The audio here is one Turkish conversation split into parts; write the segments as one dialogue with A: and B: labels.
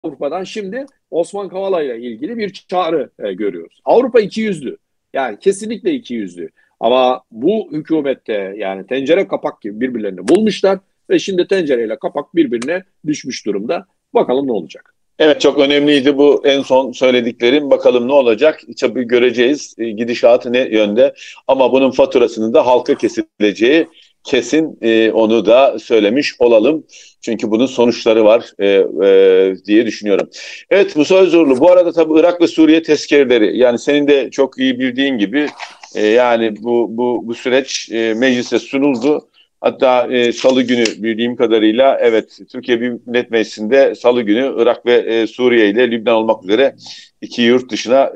A: Avrupa'dan şimdi Osman Kavala ile ilgili bir çağrı görüyoruz. Avrupa ikiyüzlü. Yani kesinlikle ikiyüzlü. Ama bu hükümette yani tencere kapak gibi birbirlerini bulmuşlar ve şimdi tencereyle kapak birbirine düşmüş durumda. Bakalım ne olacak?
B: Evet, çok önemliydi bu en son söylediklerim. Bakalım ne olacak? Tabii göreceğiz gidişatı ne yönde. Ama bunun faturasının da halka kesileceği kesin, onu da söylemiş olalım. Çünkü bunun sonuçları var diye düşünüyorum. Evet Musa Özurlu, bu arada tabii Irak ve Suriye tezkereleri, yani senin de çok iyi bildiğin gibi, yani bu süreç meclise sunuldu. Hatta Salı günü bildiğim kadarıyla, evet, Türkiye Büyük Millet Meclisi'nde Salı günü Irak ve Suriye ile Lübnan olmak üzere iki yurt dışına,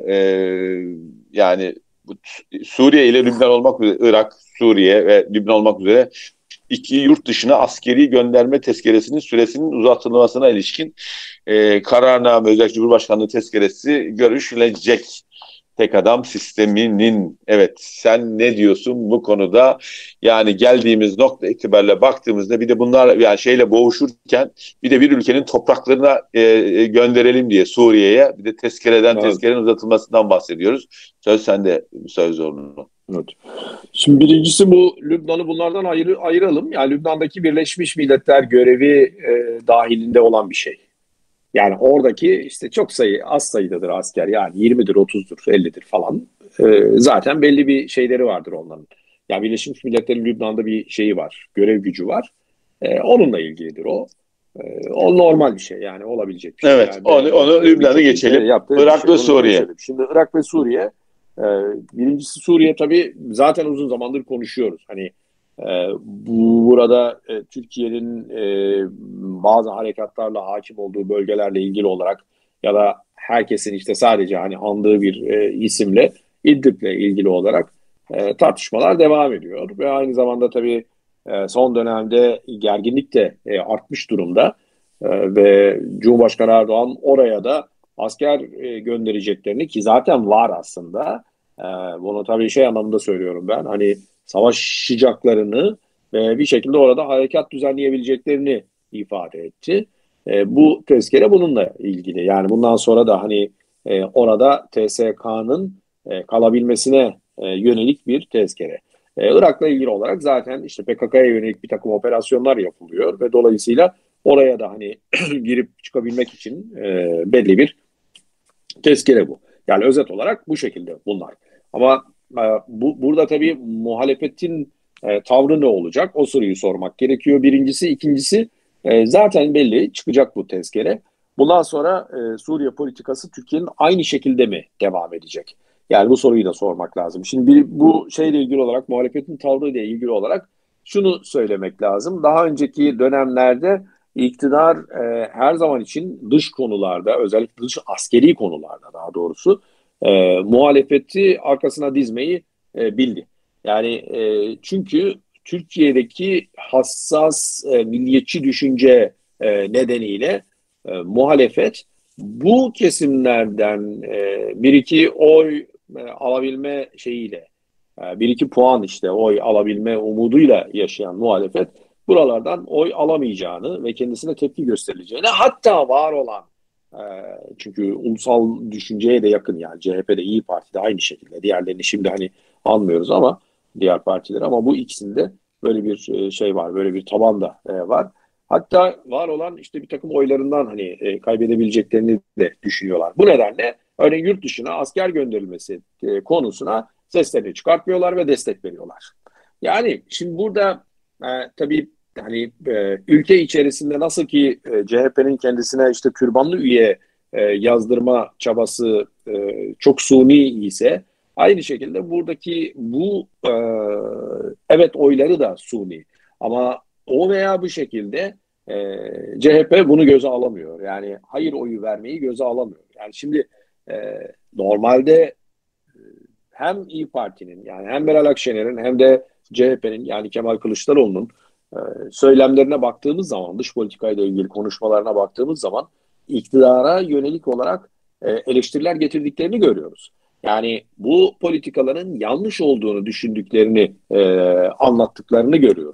B: yani Suriye ile Lübnan olmak üzere, Irak, Suriye ve Lübnan olmak üzere iki yurt dışına askeri gönderme tezkeresinin süresinin uzatılmasına ilişkin kararname, özellikle Cumhurbaşkanlığı tezkeresi görüşülecek. Tek adam sisteminin, evet, sen ne diyorsun bu konuda? Yani geldiğimiz nokta itibariyle baktığımızda, bir de bunlar yani şeyle boğuşurken, bir de bir ülkenin topraklarına gönderelim diye Suriye'ye, bir de
A: Evet.
B: tezkerenin uzatılmasından bahsediyoruz. Söz sende, söz zorunlu.
A: Evet. Şimdi birincisi bu Lübnan'ı bunlardan ayıralım. Yani Lübnan'daki Birleşmiş Milletler görevi dahilinde olan bir şey. Yani oradaki işte çok az sayıdadır asker. Yani 20'dir, 30'dur, 50'dir falan. Zaten belli bir şeyleri vardır onların. Yani Birleşmiş Milletler'in Lübnan'da bir şeyi var, görev gücü var. Onunla ilgilidir o. O normal bir şey yani olabilecek bir şey.
B: Evet,
A: Yani
B: onu Lübnan'ı
A: birçok ülkenin
B: geçelim.
A: yaptığı bir
B: Irak
A: şey.
B: ve
A: Onu
B: Suriye.
A: geçelim. Şimdi Irak ve Suriye. e, Birincisi Suriye tabii zaten uzun zamandır konuşuyoruz. Hani burada Türkiye'nin bazı harekatlarla hakim olduğu bölgelerle ilgili olarak ya da herkesin işte sadece hani andığı bir isimle İdlib'le ilgili olarak tartışmalar devam ediyor. Ve aynı zamanda tabii son dönemde gerginlik de artmış durumda. Ve Cumhurbaşkanı Erdoğan oraya da asker göndereceklerini ki zaten var aslında. E, Bunu tabii şey anlamında söylüyorum ben. Hani savaşacaklarını ve bir şekilde orada harekat düzenleyebileceklerini ifade etti. Bu tezkere bununla ilgili. Yani bundan sonra da hani orada TSK'nın kalabilmesine yönelik bir tezkere. Irak'la ilgili olarak zaten işte PKK'ya yönelik bir takım operasyonlar yapılıyor ve dolayısıyla oraya da hani girip çıkabilmek için belli bir tezkere bu. Yani özet olarak bu şekilde bunlar. Ama burada tabii muhalefetin tavrı ne olacak? O soruyu sormak gerekiyor. Birincisi, ikincisi zaten belli çıkacak bu tezkere. Bundan sonra Suriye politikası Türkiye'nin aynı şekilde mi devam edecek? Yani bu soruyu da sormak lazım. Şimdi bu şeyle ilgili olarak muhalefetin tavrı ile ilgili olarak şunu söylemek lazım. Daha önceki dönemlerde İktidar her zaman için dış konularda, özellikle dış askeri konularda daha doğrusu muhalefeti arkasına dizmeyi bildi. Yani çünkü Türkiye'deki hassas milliyetçi düşünce nedeniyle muhalefet bu kesimlerden bir iki oy alabilme şeyiyle, bir iki puan işte oy alabilme umuduyla yaşayan muhalefet buralardan oy alamayacağını ve kendisine tepki gösterileceğini hatta var olan e, çünkü ulusal düşünceye de yakın yani CHP'de İyi Parti'de aynı şekilde diğerlerini şimdi hani almıyoruz ama diğer partiler ama bu ikisinde böyle bir şey var böyle bir taban da var. Hatta var olan işte bir takım oylarından hani kaybedebileceklerini de düşünüyorlar. Bu nedenle örneğin yurt dışına asker gönderilmesi konusuna seslerini çıkartmıyorlar ve destek veriyorlar. Yani şimdi burada tabii hani ülke içerisinde nasıl ki CHP'nin kendisine işte türbanlı üye yazdırma çabası çok suni ise aynı şekilde buradaki bu evet oyları da suni ama o veya bu şekilde CHP bunu göze alamıyor. Yani hayır oyu vermeyi göze alamıyor. Yani şimdi normalde hem İyi Parti'nin yani hem Meral Akşener'in hem de CHP'nin yani Kemal Kılıçdaroğlu'nun e, söylemlerine baktığımız zaman, dış politikayla ilgili konuşmalarına baktığımız zaman iktidara yönelik olarak eleştiriler getirdiklerini görüyoruz. Yani bu politikaların yanlış olduğunu düşündüklerini anlattıklarını görüyoruz.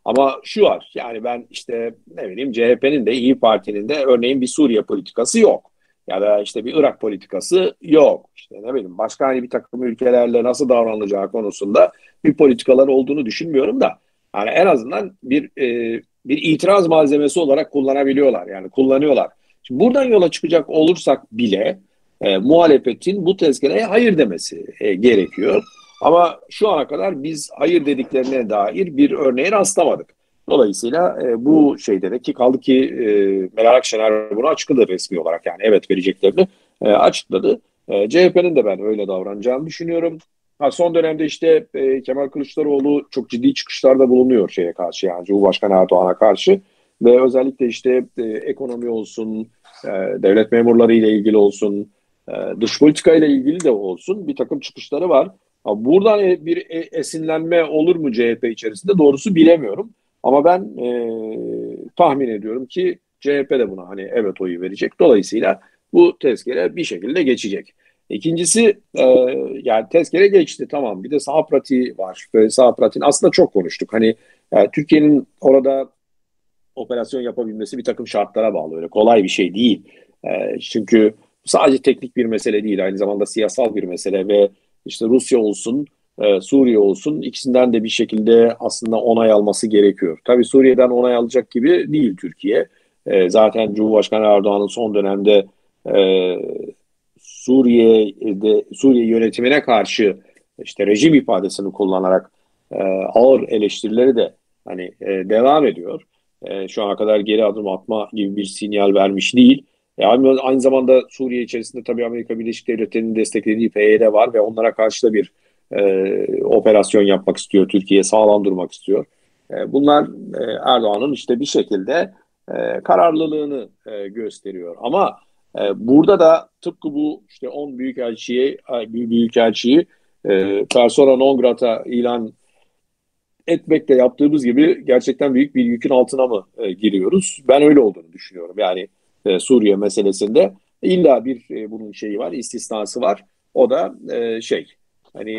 A: Ama şu var, yani ben işte ne bileyim, CHP'nin de İyi Parti'nin de örneğin bir Suriye politikası yok. Ya da işte bir Irak politikası yok. İşte ne bileyim, başka hani bir takım ülkelerle nasıl davranılacağı konusunda bir politikalar olduğunu düşünmüyorum da. Yani en azından bir itiraz malzemesi olarak kullanabiliyorlar. Yani kullanıyorlar. Şimdi buradan yola çıkacak olursak bile muhalefetin bu tezkereye hayır demesi gerekiyor. Ama şu ana kadar biz hayır dediklerine dair bir örneğe rastlamadık. Dolayısıyla bu şeyde de, ki kaldı ki Meral Akşener bunu açıkladı resmi olarak, yani evet vereceklerini açıkladı. CHP'nin de ben öyle davranacağını düşünüyorum. Ha, son dönemde işte Kemal Kılıçdaroğlu çok ciddi çıkışlarda bulunuyor şeye karşı, yani Cumhurbaşkanı Erdoğan'a karşı, ve özellikle işte ekonomi olsun, devlet memurları ile ilgili olsun, dış politika ile ilgili de olsun bir takım çıkışları var. Ha, buradan bir esinlenme olur mu CHP içerisinde, doğrusu bilemiyorum. Ama ben tahmin ediyorum ki CHP de buna hani evet oyu verecek. Dolayısıyla bu tezkere bir şekilde geçecek. İkincisi, yani tezkere geçti, tamam, bir de saha pratiği var. Ve saha pratiğini aslında çok konuştuk. Hani Türkiye'nin orada operasyon yapabilmesi bir takım şartlara bağlı. Öyle kolay bir şey değil. Çünkü sadece teknik bir mesele değil, aynı zamanda siyasal bir mesele ve işte Rusya olsun, Suriye olsun, ikisinden de bir şekilde aslında onay alması gerekiyor. Tabii Suriye'den onay alacak gibi değil Türkiye. Zaten Cumhurbaşkanı Erdoğan'ın son dönemde e, Suriye yönetimine karşı işte rejim ifadesini kullanarak ağır eleştirileri de hani devam ediyor. Şu ana kadar geri adım atma gibi bir sinyal vermiş değil. Aynı zamanda Suriye içerisinde tabii Amerika Birleşik Devletleri'nin desteklediği PYD var ve onlara karşı da bir operasyon yapmak istiyor. Türkiye sağlam durmak istiyor. Bunlar Erdoğan'ın işte bir şekilde kararlılığını gösteriyor. Ama burada da tıpkı bu işte 10 büyükelçiyi persona non grata ilan etmekle yaptığımız gibi gerçekten büyük bir yükün altına mı giriyoruz? Ben öyle olduğunu düşünüyorum. Yani Suriye meselesinde illa bir bunun şeyi var, istisnası var. O da hani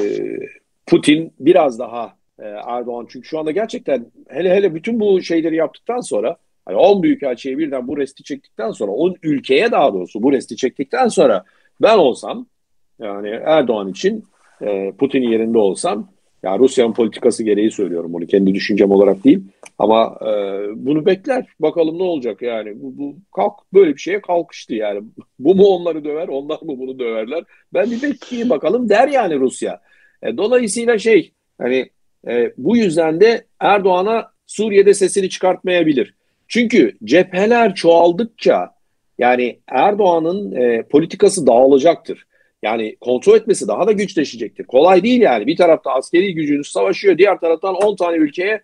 A: Putin biraz daha Erdoğan, çünkü şu anda gerçekten hele hele bütün bu şeyleri yaptıktan sonra, hani 10 büyükelçiye birden bu resti çektikten sonra, 10 ülkeye daha doğrusu bu resti çektikten sonra, ben olsam, yani Erdoğan için Putin yerinde olsam, ya Rusya'nın politikası gereği söylüyorum bunu, kendi düşüncem olarak değil, ama bunu bekler bakalım ne olacak, yani bu kalk böyle bir şeye kalkıştı, yani bu mu onları döver, onlar mı bunu döverler, ben bir bekleyeyim bakalım der yani Rusya. Dolayısıyla hani bu yüzden de Erdoğan'a Suriye'de sesini çıkartmayabilir. Çünkü cepheler çoğaldıkça yani Erdoğan'ın politikası dağılacaktır. Yani kontrol etmesi daha da güçleşecektir. Kolay değil yani. Bir tarafta askeri gücünüz savaşıyor, diğer taraftan 10 tane ülkeye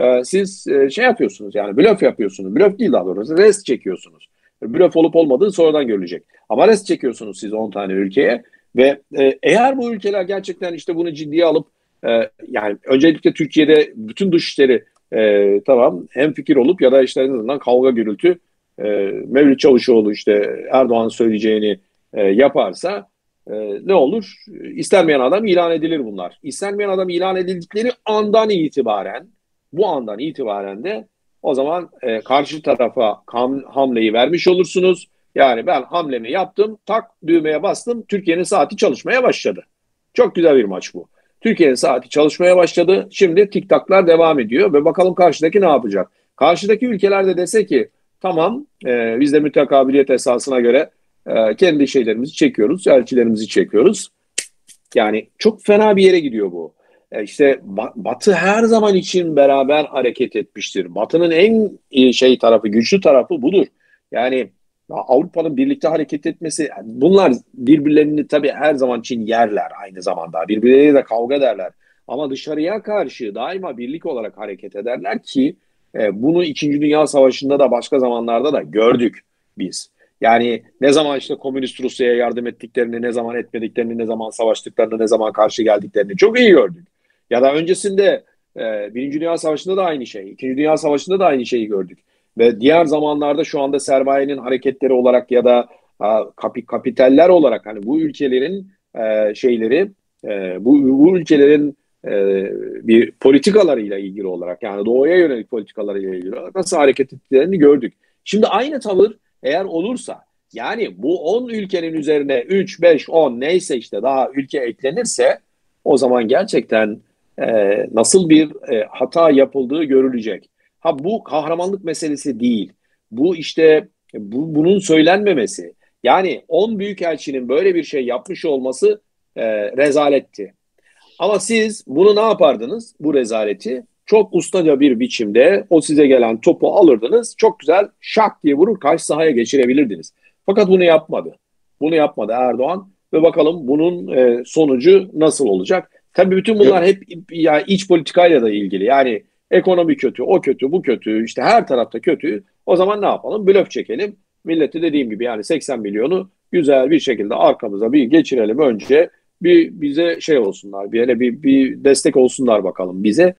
A: siz şey yapıyorsunuz, yani blöf yapıyorsunuz. Blöf değil daha doğrusu, rest çekiyorsunuz. Blöf olup olmadığı sonradan görülecek. Ama rest çekiyorsunuz siz 10 tane ülkeye ve eğer bu ülkeler gerçekten işte bunu ciddiye alıp yani öncelikle Türkiye'de bütün dışişleri tamam hemfikir olup ya da işte en azından kavga gürültü e, Mevlüt Çavuşoğlu işte Erdoğan'ın söyleyeceğini yaparsa ne olur? İstenmeyen adam ilan edilir bunlar. İstenmeyen adam ilan edildikleri andan itibaren, bu andan itibaren de o zaman karşı tarafa hamleyi vermiş olursunuz. Yani ben hamlemi yaptım, tak düğmeye bastım, Türkiye'nin saati çalışmaya başladı. Çok güzel bir maç bu. Türkiye'nin saati çalışmaya başladı. Şimdi tiktaklar devam ediyor ve bakalım karşıdaki ne yapacak? Karşıdaki ülkeler de dese ki tamam, biz de mütekabiliyet esasına göre kendi şeylerimizi çekiyoruz, elçilerimizi çekiyoruz. Yani çok fena bir yere gidiyor bu. İşte Batı her zaman için beraber hareket etmiştir. Batı'nın en şey tarafı, güçlü tarafı budur. Yani Avrupa'nın birlikte hareket etmesi, bunlar birbirlerini tabii her zaman için yerler aynı zamanda. Birbirleriyle de kavga ederler. Ama dışarıya karşı daima birlik olarak hareket ederler ki bunu İkinci Dünya Savaşı'nda da başka zamanlarda da gördük biz. Yani ne zaman işte komünist Rusya'ya yardım ettiklerini, ne zaman etmediklerini, ne zaman savaştıklarını, ne zaman karşı geldiklerini çok iyi gördük. Ya da öncesinde Birinci Dünya Savaşı'nda da aynı şey, İkinci Dünya Savaşı'nda da aynı şeyi gördük. Ve diğer zamanlarda şu anda sermayenin hareketleri olarak ya da kapitaller olarak hani bu ülkelerin şeyleri, bu ülkelerin bir politikalarıyla ilgili olarak, yani doğuya yönelik politikalarıyla ilgili olarak nasıl hareket ettiklerini gördük. Şimdi aynı tavır eğer olursa, yani bu 10 ülkenin üzerine 3, 5, 10 neyse işte daha ülke eklenirse, o zaman gerçekten nasıl bir hata yapıldığı görülecek. Ha, bu kahramanlık meselesi değil. Bu işte bunun söylenmemesi. Yani 10 büyükelçinin böyle bir şey yapmış olması rezaletti. Ama siz bunu ne yapardınız? Bu rezaleti çok ustaca bir biçimde o size gelen topu alırdınız. Çok güzel şak diye vurur karşı sahaya geçirebilirdiniz. Fakat bunu yapmadı. Bunu yapmadı Erdoğan ve bakalım bunun sonucu nasıl olacak? Tabii bütün bunlar hep yani iç politikayla da ilgili. Yani ekonomi kötü, o kötü, bu kötü, işte her tarafta kötü. O zaman ne yapalım? Blöf çekelim. Milleti dediğim gibi yani 80 milyonu güzel bir şekilde arkamıza bir geçirelim önce, bir bize şey olsunlar, bir destek olsunlar bakalım bize.